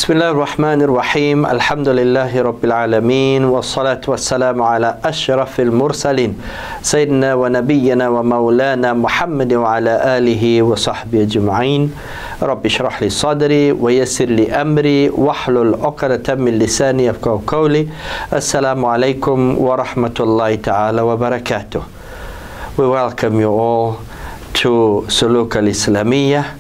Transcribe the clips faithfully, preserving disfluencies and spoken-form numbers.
Bismillah ar-Rahman ar-Rahim. Alhamdulillahi Rabbil Alameen. Wa salatu wa salamu ala ashrafil mursalin. Sayyidina wa nabiyyina wa maulana Muhammad wa ala alihi wa sahbihi ajma'in. Rabbi shrah li sadri wa yassir li amri wahlul uqdatan min lisani yafqahu qawli. Assalamu alaikum wa rahmatullahi ta'ala wa barakatuh. We welcome you all to Sulook Al-Islamia.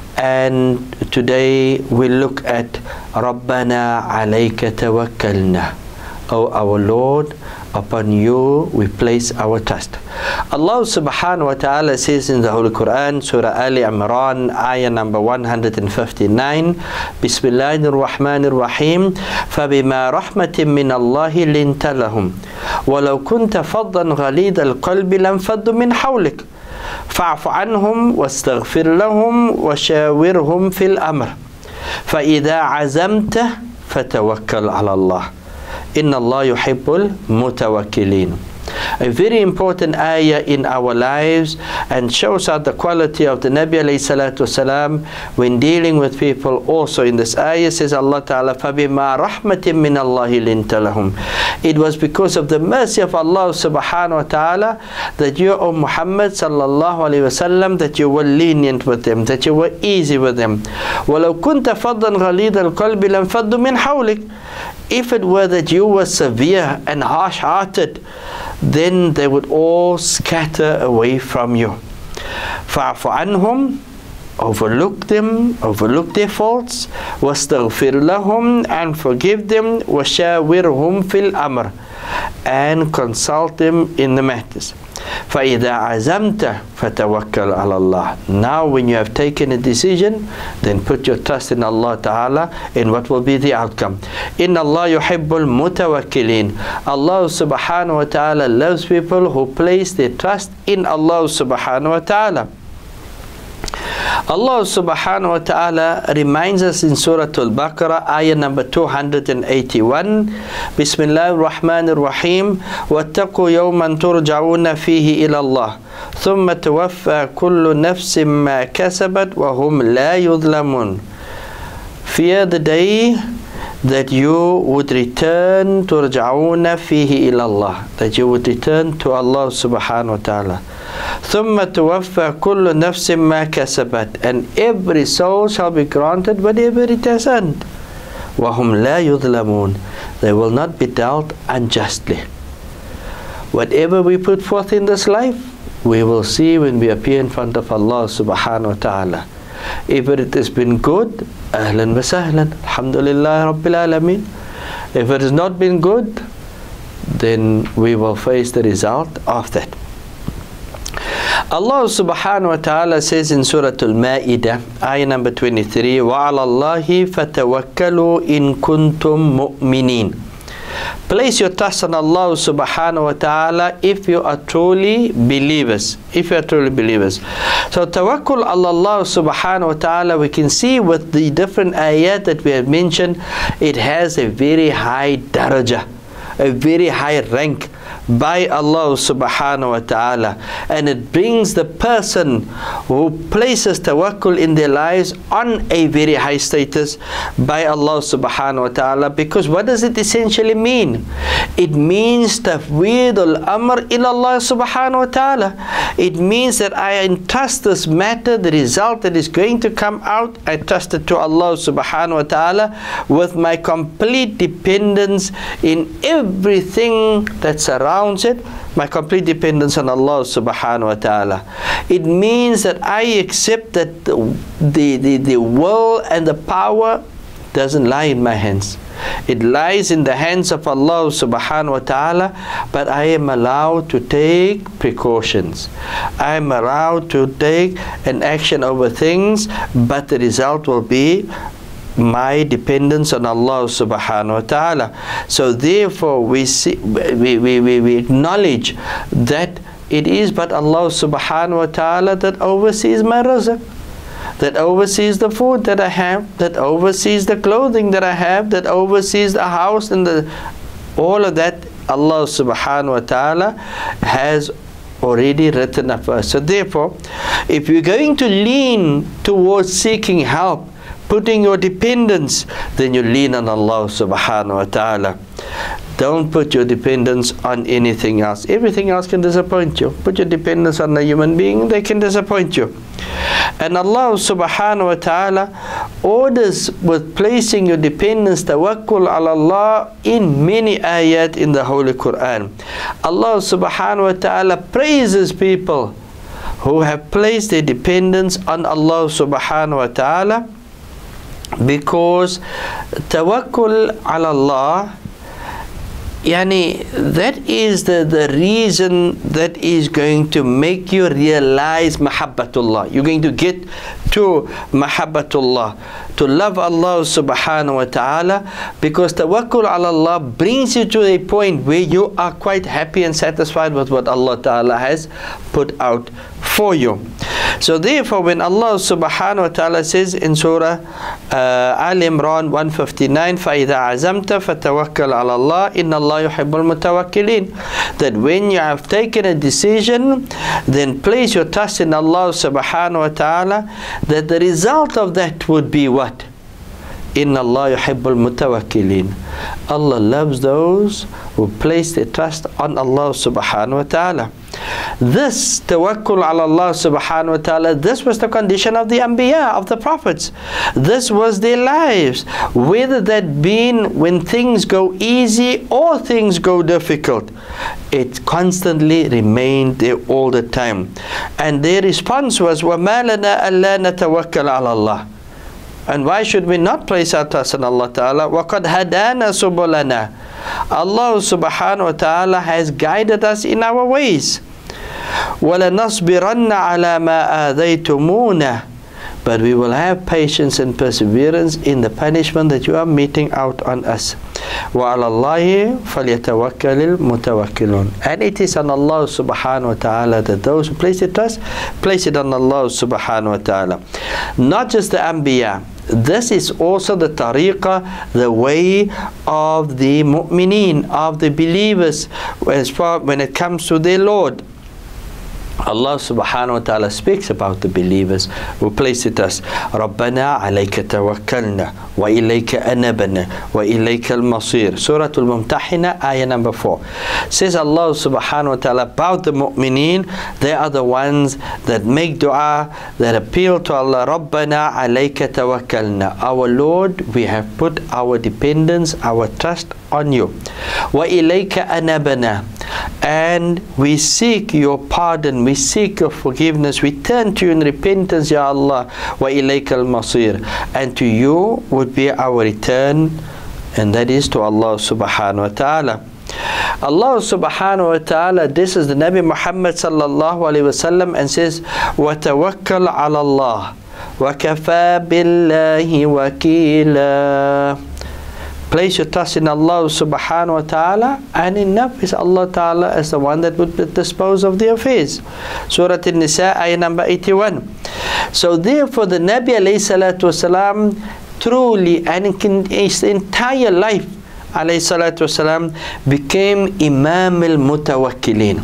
And today we look at Rabbana alayka tawakkalna. O our Lord, upon you we place our trust. Allah subhanahu wa ta'ala says in the Holy Quran, Surah Ali Imran, ayah number one hundred fifty-nine, Bismillahir Rahmanir Rahim, فَبِمَا رَحْمَةٍ مِّنَ اللَّهِ لِنْتَ لَهُمْ وَلَوْ كُنْتَ فَضًّا غَلِيظَ الْقَلْبِ لَانفَضُّوا مِنْ حَوْلِكَ فاعف عنهم واستغفر لهم وشاورهم في الأمر فإذا عزمت فتوكل على الله إن الله يحب المتوكلين. A very important ayah in our lives and shows out the quality of the Nabi alayhi salatu wasalam when dealing with people. Also in this ayah says Allah Ta'ala, فَبِمَا رَحْمَةٍ مِّنَ اللَّهِ لِنْتَ لَهُمْ. It was because of the mercy of Allah subhanahu wa ta'ala that you, O Muhammad sallallahu alayhi wasallam, that you were lenient with them, that you were easy with them. وَلَوْ كُنْتَ فَضًّا غَلِيظَ الْقَلْبِ لَانفَضُّوا مِنْ حَوْلِكَ. If it were that you were severe and harsh-hearted, then they would all scatter away from you. فَاعْفُ عَنْهُمْ. Overlook them, overlook their faults. وَاسْتَغْفِرْ لَهُمْ. And forgive them. وَشَاوِرْهُمْ فِي الْأَمْرِ. And consult them in the matters. فَإِذَا عَزَمْتَ فَتَوَكَّلْ عَلَى اللَّهِ. Now when you have taken a decision, then put your trust in Allah Ta'ala, and what will be the outcome. إِنَّ اللَّهَ يُحِبُّ الْمُتَوَكِّلِينَ. Allah Subhanahu wa Ta'ala loves people who place their trust in Allah Subhanahu wa Ta'ala. Allah subhanahu wa ta'ala reminds us in Surah Al-Baqarah, ayah number two hundred eighty-one, Bismillahir Rahmanir Rahim, وَاتَّقُوا يَوْمًا تُرْجَعُونَ فِيهِ إِلَى اللَّهِ ثُمَّ تُوَفَّى كُلُّ نَفْسٍ مَا كَسَبَتْ وَهُمْ لَا يُظْلَمُونَ. Fear the day that you would return, تُرْجَعُونَ فِيهِ إِلَى اللَّهِ, that you would return to Allah subhanahu wa ta'ala. ثُمَّ تُوَفَّى كُلُّ نَفْسٍ مَا كَسَبَتْ. And every soul shall be granted whatever it has earned. وَهُمْ لَا يُظْلَمُونَ. They will not be dealt unjustly. Whatever we put forth in this life, we will see when we appear in front of Allah subhanahu wa ta'ala. If it has been good, ahlan wa sahlan, alhamdulillah rabbil alameen. If it has not been good, then we will face the result of that. Allah subhanahu wa ta'ala says in Surah Al-Ma'idah, ayah number twenty-three, وَعَلَى اللَّهِ فَتَوَكَّلُوا إِن كُنْتُم مُؤْمِنِينَ. Place your trust on Allah subhanahu wa ta'ala if you are truly believers. If you are truly believers. So tawakkul ala Allah subhanahu wa ta'ala, we can see with the different ayat that we have mentioned, it has a very high daraja, a very high rank by Allah subhanahu wa ta'ala, and it brings the person who places tawakkul in their lives on a very high status by Allah subhanahu wa ta'ala. Because what does it essentially mean? It means tafweed al-amr ila Allah subhanahu wa ta'ala. It means that I entrust this matter, the result that is going to come out, I trust it to Allah subhanahu wa ta'ala with my complete dependence in everything that surrounds it, my complete dependence on Allah subhanahu wa ta'ala. It means that I accept that the, the, the, the will and the power doesn't lie in my hands. It lies in the hands of Allah subhanahu wa ta'ala, but I am allowed to take precautions. I am allowed to take an action over things, but the result will be my dependence on Allah subhanahu wa ta'ala. So therefore we see, we, we, we, we acknowledge that it is but Allah subhanahu wa ta'ala that oversees my rizq, that oversees the food that I have, that oversees the clothing that I have, that oversees the house and the all of that. Allah subhanahu wa ta'ala has already written up for us. So therefore, if you're going to lean towards seeking help, putting your dependence, then you lean on Allah subhanahu wa ta'ala. Don't put your dependence on anything else. Everything else can disappoint you. Put your dependence on a human being, they can disappoint you. And Allah subhanahu wa ta'ala orders with placing your dependence, tawakkul ala Allah, in many ayat in the Holy Quran. Allah subhanahu wa ta'ala praises people who have placed their dependence on Allah subhanahu wa ta'ala, because tawakkul ala Allah, Yani, that is the, the reason that is going to make you realize mahabbatullah. You're going to get to mahabbatullah, to love Allah subhanahu wa ta'ala, because tawakkul ala Allah brings you to a point where you are quite happy and satisfied with what Allah ta'ala has put out for you. So therefore, when Allah subhanahu wa ta'ala says in Surah uh, Al Imran one fifty-nine, فَإِذَا عَزَمْتَ فَتَوَكَّلْ عَلَى اللَّهِ إِنَّ اللَّهَ يُحِبُّ الْمُتَوَكِّلِينَ, that when you have taken a decision, then place your trust in Allah subhanahu wa ta'ala, that the result of that would be what? إِنَّ اللَّهَ يُحِبُّ الْمُتَوَكِّلِينَ. Allah loves those who place their trust on Allah subhanahu wa ta'ala. This tawakkul ala Allah subhanahu wa ta'ala, this was the condition of the Anbiya, of the prophets. This was their lives, whether that been when things go easy or things go difficult. It constantly remained there all the time. And their response was, وَمَا لَنَا أَلَّا نَتَوَكَّلَ عَلَى اللَّهِ. And why should we not place our trust in Allah ta'ala? وَقَدْ هَدَانَا سُبُلَنَا. Allah subhanahu wa ta'ala has guided us in our ways. وَلَنَصْبِرَنَّ عَلَى مَا آذَيْتُمُونَ. But we will have patience and perseverance in the punishment that you are meting out on us. وَعَلَى اللَّهِ فَلْيَتَوَكَّلِ الْمُتَوَكِّلُونَ. And it is on Allah subhanahu wa ta'ala that those who place their trust, place it on Allah subhanahu wa ta'ala. Not just the Anbiya. This is also the tariqah, the way of the mu'mineen, of the believers, as far when it comes to their Lord. Allah subhanahu wa ta'ala speaks about the believers who place it as رَبَّنَا عَلَيْكَ تَوَكَّلْنَا وَإِلَيْكَ أَنَبْنَا وَإِلَيْكَ الْمَصِيرُ. Surah Al-Mumtahina, ayah number four. Says Allah subhanahu wa ta'ala about the mu'mineen, they are the ones that make dua, that appeal to Allah. رَبَّنَا عَلَيْكَ تَوَكَّلْنَا. Our Lord, we have put our dependence, our trust on you. وَإِلَيْكَ أَنَبْنَا. And we seek your pardon, we seek your forgiveness, we turn to you in repentance, Ya Allah. وَإِلَيْكَ الْمَصِيرُ. And to you would be our return, and that is to Allah subhanahu wa ta'ala. Allah subhanahu wa ta'ala, this is the Nabi Muhammad sallallahu alayhi wa sallam, and says, وَتَوَكَّلْ عَلَى اللَّهِ وَكَفَى بِاللَّهِ وَكِيلًا. Place your trust in Allah subhanahu wa ta'ala, and enough is Allah ta'ala as the one that would dispose of the affairs. Surah An-Nisa, ayah number eighty-one. So therefore the Nabi alayhi salatu wasalam truly, and in his entire life alayhi salatu wasalam, became Imam al-Mutawakkilin.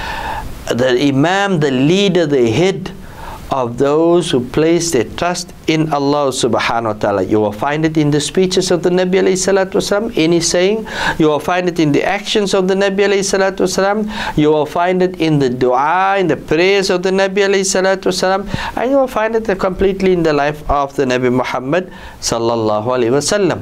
The Imam, the leader, the head of those who place their trust in Allah subhanahu wa ta'ala. You will find it in the speeches of the Nabi alayhi salatu wasalam, any saying. You will find it in the actions of the Nabi alayhi salatu wasalam. You will find it in the dua, in the prayers of the Nabi alayhi salatu wasalam. And you will find it completely in the life of the Nabi Muhammad sallallahu alayhi wasallam.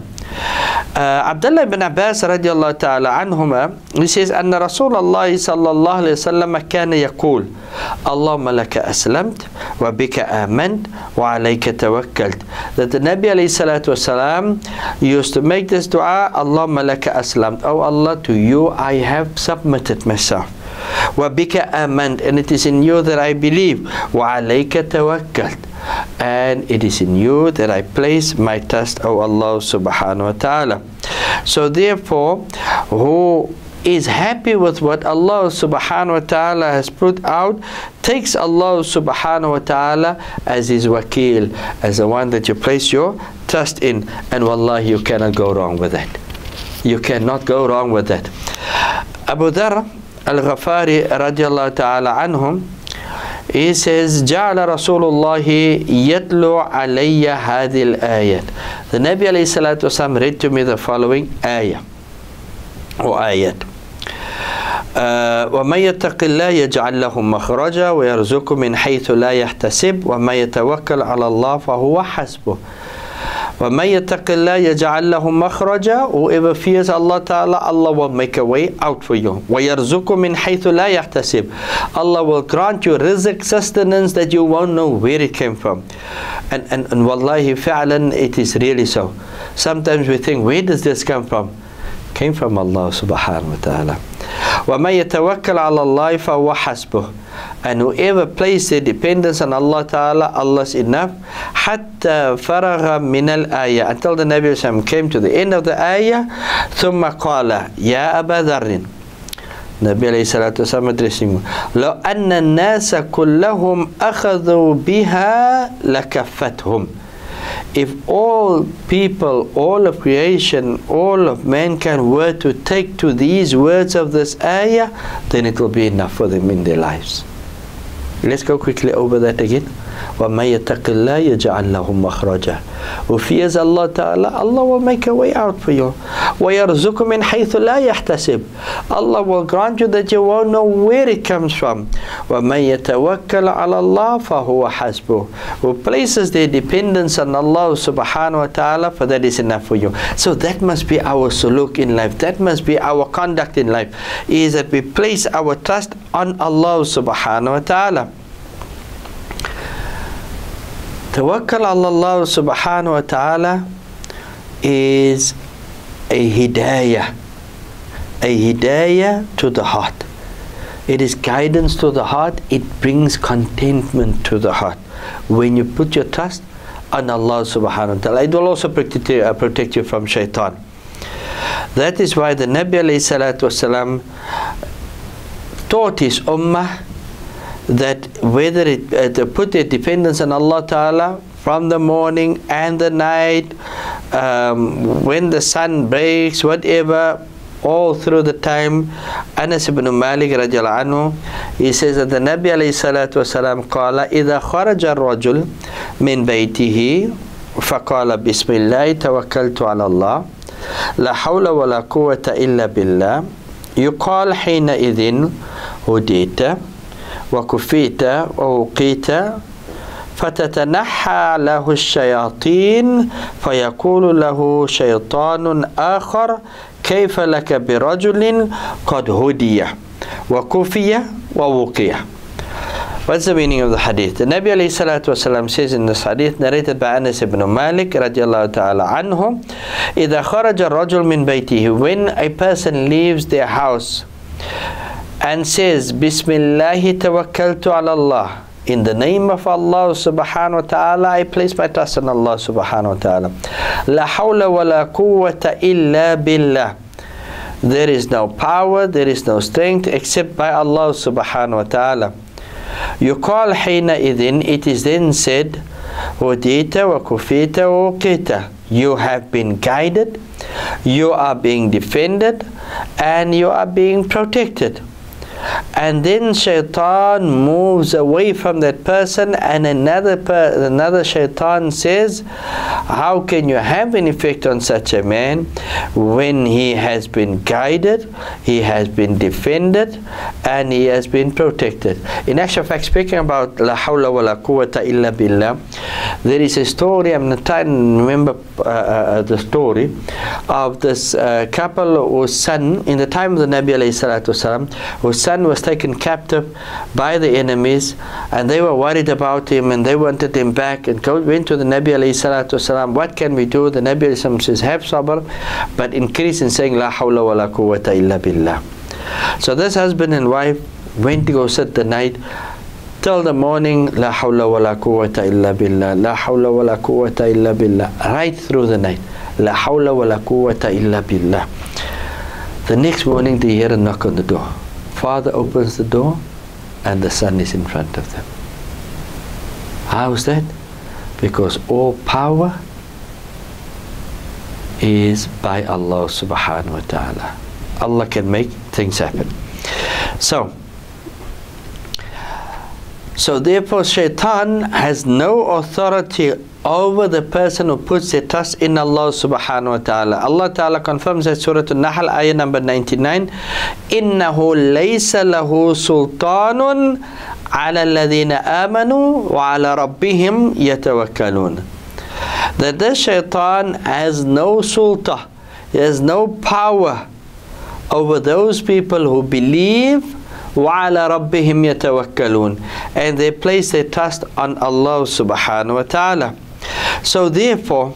Uh, Abdullah ibn Abbas radiallahu ta'ala anhuma, he says, أن رسول الله صلى الله عليه وسلم كان يقول اللهم لك أسلمت وبك آمنت وعليك توكلت. That the Nabi alayhi salatu wasalam used to make this dua, اللهم لك أسلمت. Oh Allah, to you I have submitted myself. وبك آمنت. And it is in you that I believe. وعليك توكلت. And it is in you that I place my trust, O Allah subhanahu wa ta'ala. So therefore, who is happy with what Allah subhanahu wa ta'ala has put out, takes Allah subhanahu wa ta'ala as his wakil, as the one that you place your trust in, and wallahi, you cannot go wrong with that. You cannot go wrong with that. Abu Dharr al-Ghafari radiallahu ta'ala anhum, He says, جعل رسول الله يتلو علي هذه الآيات. The Nabi alayhi salatu wasalam read to me the following ayah or ayat. وَمَنْ يَتَّقِ اللَّهَ يَجْعَلْ لَهُ مَخْرَجًا وَيَرْزُقْهُ مِنْ حَيْثُ لَا يَحْتَسِبُ وَمَنْ يَتَوَكَّلْ عَلَى اللَّهِ فَهُوَ حَسْبُهُ. وَمَنْ يَتَّقِ اللَّهَ يَجْعَلْ لَهُ مَخْرَجًا. Whoever fears Allah Ta'ala, Allah will make a way out for you. وَيَرْزُقْهُ مِنْ حَيْثُ لَا يَحْتَسِبُ. Allah will grant you rizq, sustenance that you won't know where it came from. And, and, and wallahi fa'lan, it is really so. Sometimes we think, where does this come from? Came from Allah subhanahu wa ta'ala. وَمَنْ يَتَوَكَّلْ عَلَى اللَّهِ فَهُوَ حَسْبُهُ. And whoever places their dependence on Allah Ta'ala, Allah is enough. حَتَّى فَرَغَ مِنَ الْآيَةِ. Until the Nabi Sallallahu came to the end of the ayah. ثُمَّ قَالَ يَا أَبَا ذَرٍ. Nabi alayhi salatu wasallam addressing him. لَوْ أَنَّ النَّاسَ كُلَّهُمْ أَخَذُوا بِهَا لَكَفَّتْهُمْ. If all people, all of creation, all of mankind were to take to these words of this ayah, then it will be enough for them in their lives. Let's go quickly over that again. وَمَنْ يَتَّقِ اللَّهَ يَجْعَلْ لَهُ مَخْرَجًا. Who fears Allah Ta'ala, Allah will make a way out for you. وَيَرْزُقُ مِنْ حَيْثُ لَا يَحْتَسِبُ. Allah will grant you that you won't know where it comes from. وَمَنْ يَتَوَكَّلْ عَلَى اللَّهِ فَهُوَ حَسْبُهُ. Who places their dependence on Allah Subhanahu wa Ta'ala, for that is enough for you. So that must be our suluk in life. That must be our conduct in life. Is that we place our trust on Allah Subhanahu wa Ta'ala. Tawakkal ala Allah subhanahu wa ta'ala is a hidayah, a hidayah to the heart. It is guidance to the heart. It brings contentment to the heart. When you put your trust on Allah subhanahu wa ta'ala, it will also protect you, uh, protect you from shaitan. That is why the Nabi alayhi salatu wasalam taught his ummah that whether it uh, to put their dependence on Allah Ta'ala from the morning and the night, um, when the sun breaks, whatever, all through the time. Anas ibn Malik radiallahu anhu, he says that the Nabi alayhi salatu wasalam qala idha kharaja ar-rajul min baytihi faqala bismillah tawakkaltu ala Allah la hawla wa la quwwata illa billah yuqal hina idhin hudita وكفيت ووقيت فتتنحى له الشياطين فيقول له شيطان آخر كيف لك برجل قد هدي وكفي ووقي. What's the meaning of the hadith? The Nabi alayhi salatu wasalam says in this hadith narrated by Anas ibn Malik radiallahu ta'ala anhu, إذا خرج الرجل من بيته, when a person leaves their house and says Bismillahi tawakkaltu ala Allah, in the name of Allah subhanahu wa ta'ala I place my trust on Allah subhanahu wa ta'ala. La hawla wa la quwwata illa billah. There is no power, there is no strength except by Allah subhanahu wa ta'ala. Yuqal hina idhin, it is then said Hudita wa kufita wa uqita. You have been guided, you are being defended, and you are being protected. And then shaitan moves away from that person, and another per another shaitan says, how can you have an effect on such a man when he has been guided, he has been defended, and he has been protected? In actual fact, speaking about la hawla wa la quwwata illa billah, there is a story, I'm not trying to remember uh, uh, the story of this uh, couple whose son, in the time of the Nabi alayhi salatu wasalam, whose son was taken captive by the enemies, and they were worried about him, and they wanted him back, and go, went to the Nabi alayhi salatu wasalam, what can we do? The Nabi alayhi salatu wasalam says, have sabr, but increase in saying la hawla wa la quwwata illa billah. So this husband and wife went to go sit the night till the morning, la hawla wa la quwwata illa billah, la hawla wa la quwwata illa billah, right through the night, la hawla wa la quwwata illa billah. The next morning they hear a knock on the door. Father opens the door and the son is in front of them. How is that? Because all power is by Allah subhanahu wa ta'ala. Allah can make things happen. So, So therefore shaitan has no authority over the person who puts their trust in Allah subhanahu wa ta'ala. Allah ta'ala confirms that Surah An-Nahl ayah number ninety-nine, إِنَّهُ لَيْسَ لَهُ سُلْطَانٌ عَلَى الَّذِينَ آمَنُوا وَعَلَى رَبِّهِمْ يَتَوَكَّلُونَ. That this shaitan has no sulta, he has no power over those people who believe, وَعَلَى رَبِّهِمْ يَتَوَكَّلُونَ, and they place their trust on Allah subhanahu wa ta'ala. So therefore,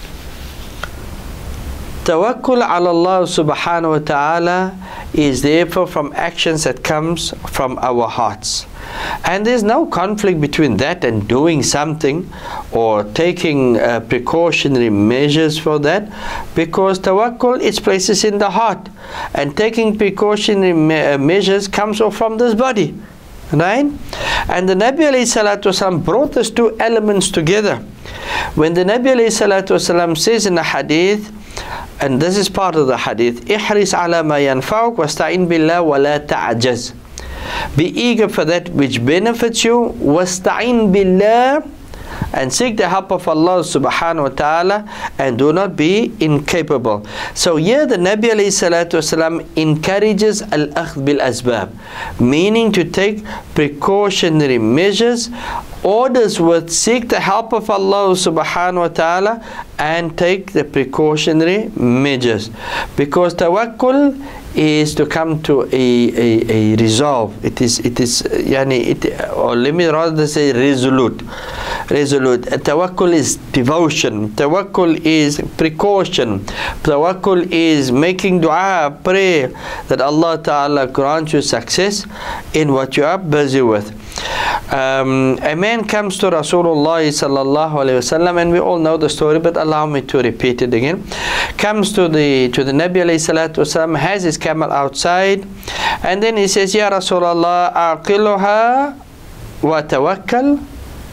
tawakkul ala Allah subhanahu wa ta'ala is therefore from actions that comes from our hearts. And there's no conflict between that and doing something or taking uh, precautionary measures for that, because tawakkul is places in the heart, and taking precautionary me measures comes from this body, right? And the Nabi alayhi salatu wasalam brought these two elements together. When the Nabi alayhi salatu wasalam says in the hadith, and this is part of the hadith, ihris ala ma yanfa'uk wasta'in billah wa la ta'jaz. Be eager for that which benefits you, wasta'in billah, and seek the help of Allah subhanahu wa ta'ala, and do not be incapable. So here the Nabi alayhi salatu wasalam encourages al-akhd bil asbab, meaning to take precautionary measures, orders with seek the help of Allah subhanahu wa ta'ala, and take the precautionary measures, because tawakkul is to come to a, a, a resolve. It is, it is, yani, it, or let me rather say resolute. Resolute. Tawakkul is devotion. Tawakkul is precaution. Tawakkul is making dua, pray that Allah Ta'ala grant you success in what you are busy with. Um, a man comes to Rasulullah sallallahu alayhi wasallam, and we all know the story, but allow me to repeat it again. Comes to the to the Nabi alayhi salatu wasallam, has his camel outside, and then he says, Ya Rasulullah, aqiluha wa tawakkal,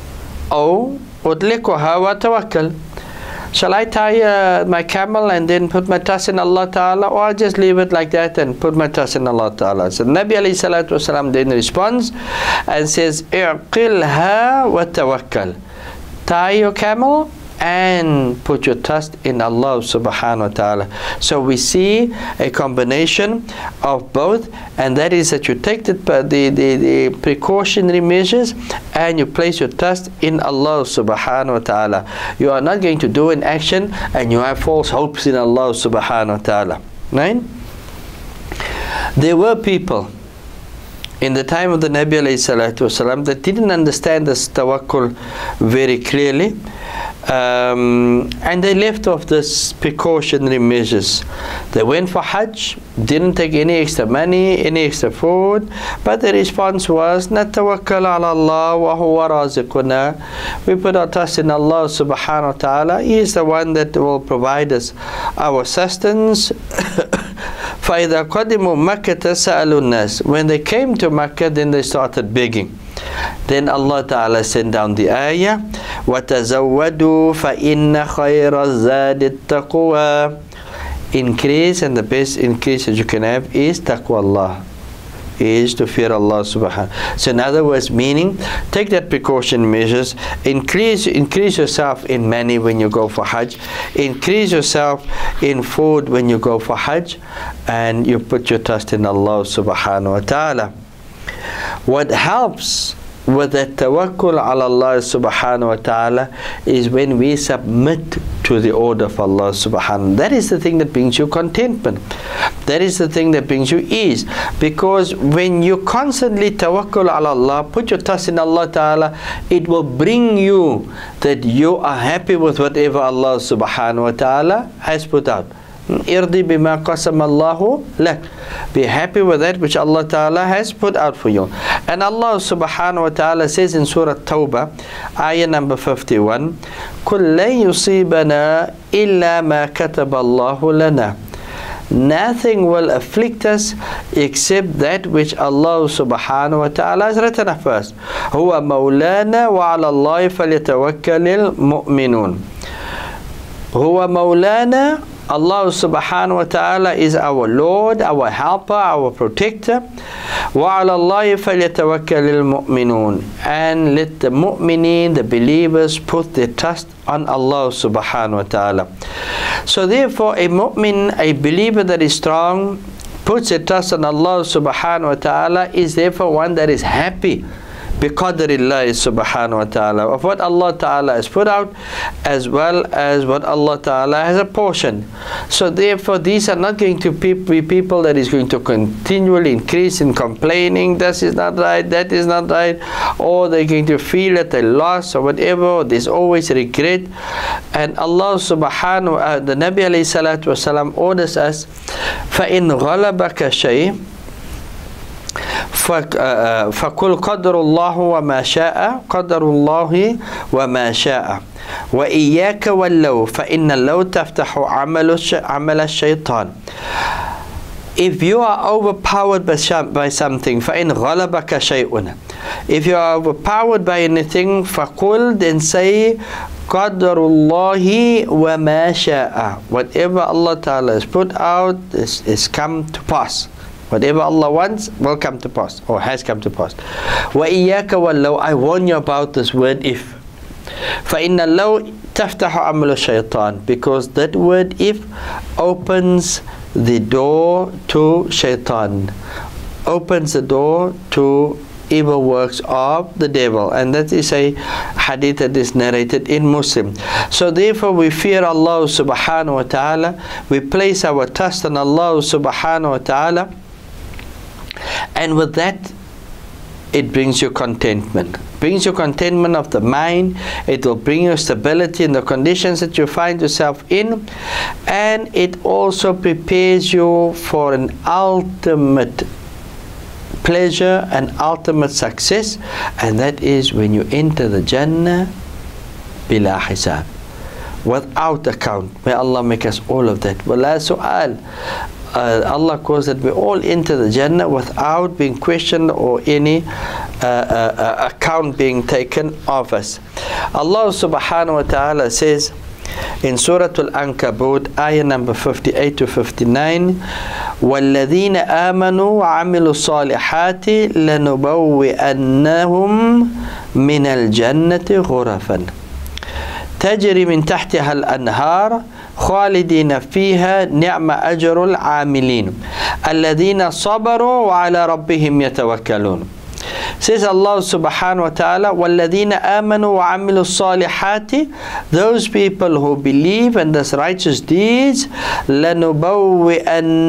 or udlikuha wa tawakkal. Shall I tie uh, my camel and then put my trust in Allah Ta'ala, or I'll just leave it like that and put my trust in Allah Ta'ala? So Nabi alayhi salatu wasalam then responds and says, I'qilha wa tawakkal. Tie your camel and put your trust in Allah subhanahu wa ta'ala. So we see a combination of both, and that is that you take the, the, the, the precautionary measures and you place your trust in Allah subhanahu wa ta'ala. You are not going to do an action and you have false hopes in Allah subhanahu wa ta'ala. Right? There were people in the time of the Nabi alayhi salatu wasalam that didn't understand this tawakkul very clearly. Um, and they left off this precautionary measures. They went for Hajj, didn't take any extra money, any extra food, but the response was, Natawakkal ala Allah wa huwa raziquna. We put our trust in Allah subhanahu wa ta'ala. He is the one that will provide us our sustenance. فَإِذَا قَدِمُوا مَكَّةَ سَأَلُوا النَّاسِ. When they came to Makkah, then they started begging. Then Allah Ta'ala sent down the ayah, وَتَزَوَّدُوا فَإِنَّ خَيْرَ الزَّادِ التَّقْوَى. Increase, and the best increase that you can have is taqwa Allah, is to fear Allah subhanahu. So in other words, meaning, take that precaution measures, increase increase yourself in money when you go for Hajj, increase yourself in food when you go for Hajj, and you put your trust in Allah subhanahu wa ta'ala. What helps with that tawakkul ala Allah subhanahu wa ta'ala is when we submit to the order of Allah subhanahu. That is the thing that brings you contentment. That is the thing that brings you ease. Because when you constantly tawakkul ala Allah, put your trust in Allah ta'ala, it will bring you that you are happy with whatever Allah subhanahu wa ta'ala has put out. Irdi bima qasama Allahu lak. Be happy with that which Allah Ta'ala has put out for you. And Allah subhanahu wa ta'ala says in Surah Tawbah, ayah number fifty-one, قُلْ لَن يُصِيبَنَا إِلَّا مَا كَتَبَ اللَّهُ لَنَا. Nothing will afflict us except that which Allah subhanahu wa ta'ala has written for us. هُوَ مَوْلَانَا وَعَلَى اللَّهِ فَلْيَتَوَكَّلِ الْمُؤْمِنُونَ. هُوَ مَوْلَانَا. Allah subhanahu wa ta'ala is our Lord, our helper, our protector. وَعَلَى وَعَلَى اللَّهِ فَلْيَتَوَكَّلِ الْمُؤْمِنُونَ. And let the mu'mineen, the believers, put their trust on Allah subhanahu wa ta'ala. So therefore, a mu'min, a believer that is strong, puts their trust on Allah subhanahu wa ta'ala, is therefore one that is happy biqadrillahi subhanahu wa ta'ala, of what Allah ta'ala has put out, as well as what Allah ta'ala has apportioned. So therefore, these are not going to be people that is going to continually increase in complaining, this is not right, that is not right, or they're going to feel that they lost or whatever, or there's always regret. And Allah subhanahu wa ta'ala, the Nabi alayhi salatu wasalam orders us, فَإِنْ غَلَبَكَ شَيْءٍ فَقُلْ قَدْرُ اللَّهُ وَمَا شَاءَ قَدْرُ اللَّهِ وَمَا شَاءَ وَإِيَّاكَ وَاللَّوْ فَإِنَّ اللَّوْ تَفْتَحُ عَمَلَ الشَّيْطَانِ. If you are overpowered by, by something, فَإِنْ غَلَبَكَ شَيْءٌ, if you are overpowered by anything, فَقُلْ, then say, قَدْرُ اللَّهِ وَمَا شَاءَ, whatever Allah Ta'ala has put out is, is come to pass. Whatever Allah wants will come to pass, or has come to pass. وَإِيَّاكَ وَاللَّوْ, I warn you about this word if. فَإِنَّ اللَّوْ تَفْتَحُ عَمَلُ الشَّيْطَانِ, because that word if opens the door to shaitan, opens the door to evil works of the devil, and that is a hadith that is narrated in Muslim. So therefore we fear Allah subhanahu wa ta'ala, we place our trust on Allah subhanahu wa ta'ala, and with that it brings you contentment. Brings you contentment of the mind, it will bring you stability in the conditions that you find yourself in, and it also prepares you for an ultimate pleasure and ultimate success, and that is when you enter the Jannah bila hisab, without account. May Allah make us all of that. Wala su'al. Uh, Allah calls that we all enter the Jannah without being questioned or any uh, uh, account being taken of us. Allah subhanahu wa ta'ala says in Surah Al-Ankabut, ayah number fifty-eight to fifty-nine, وَالَّذِينَ آمَنُوا وَعَمِلُوا الصَّالِحَاتِ لَنُبَوِّئَنَّهُمْ مِنَ الْجَنَّةِ غُرَفًا تجري من تحتها الأنهار خالدين فيها نعم أجر العاملين الذين صبروا وعلى ربهم يتوكلون. Says Allah subhanahu wa ta'ala, وَالَّذِينَ آمَنُوا وَعَمِلُوا الصَّالِحَاتِ, those people who believe and does righteous deeds, لَنُبَوِّئَنَّهُمْ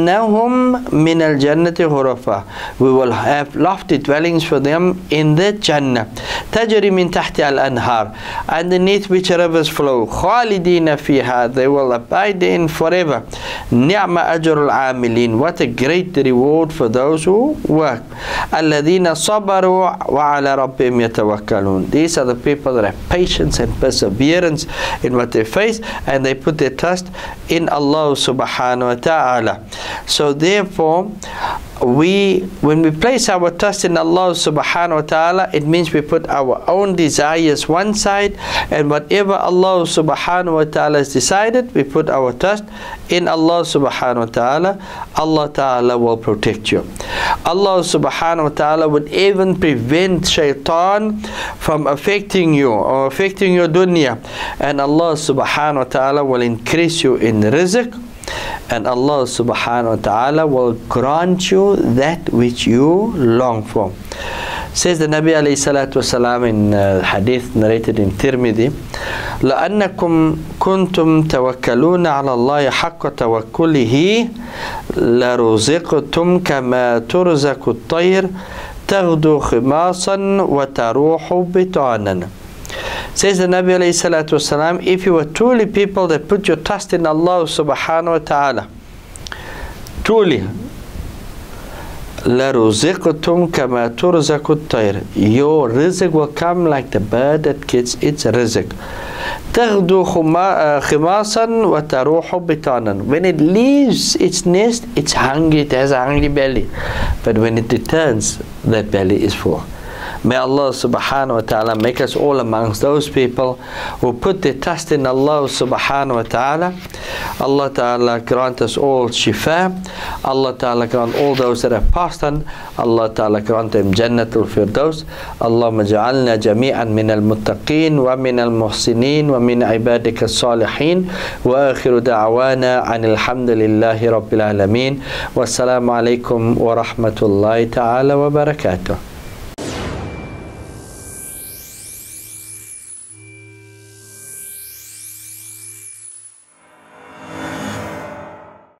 مِنَ الْجَنَّةِ غُرَفًا, we will have lofty dwellings for them in the Jannah. تَجْرِي مِن تَحْتِهَا الْأَنْهَارِ, underneath which rivers flow. خَالِدِينَ فِيهَا, they will abide in forever. نِعْمَ أَجْرُ الْعَامِلِينَ, what a great reward for those who work. الَّذِينَ صَبَرُوا وَعَلَى رَبِّهِمْ يَتَوَكَّلُونَ, these are the people that have patience and perseverance in what they face, and they put their trust in Allah subhanahu wa ta'ala. So therefore, we when we place our trust in Allah subhanahu wa ta'ala, it means we put our own desires one side, and whatever Allah subhanahu wa ta'ala has decided, we put our trust in Allah subhanahu wa ta'ala. Allah ta'ala will protect you. Allah subhanahu wa ta'ala would even prevent shaitan from affecting you or affecting your dunya, and Allah subhanahu wa ta'ala will increase you in rizq, and Allah subhanahu wa ta'ala will grant you that which you long for. Says the Nabi alayhi salatu wasalam in uh, hadith narrated in Tirmidhi, لَأَنَّكُمْ كُنْتُمْ تَوَكَّلُونَ عَلَى اللَّهِ حَقَّ تَوَكُّلِهِ لَرُزِقْتُمْ كَمَا تُرْزَقُ الطَّيْرُ تَغْدُو خِمَاصًا وَتَرُوحُ بِطَانًا. Says the Nabi alayhi salatu wasalam, if you were truly people that put your trust in Allah subhanahu wa ta'ala, truly, لَرُزِقْتُمْ كَمَا تُرْزَقُ الطَّيْرُ, your rizq will come like the bird that gets its rizq. تَغْدُو خِمَاصًا وَتَرُوحُ بِطَانًا, when it leaves its nest, it's hungry, it has a hungry belly, but when it returns, that belly is full. May Allah subhanahu wa ta'ala make us all amongst those people who put their trust in Allah subhanahu wa ta'ala. Allah ta'ala grant us all shifa. Allah ta'ala grant all those that have passed on. Allah ta'ala grant them Jannatul Firdaus. Allahumma ja'alna jami'an min al-muttaqeen wa min al-muhsineen wa min ibadika as-salihin. Wa akhiru da'wana anil hamdulillahi rabbil alameen. Wassalamu alaikum wa rahmatullahi ta'ala wa barakatuh.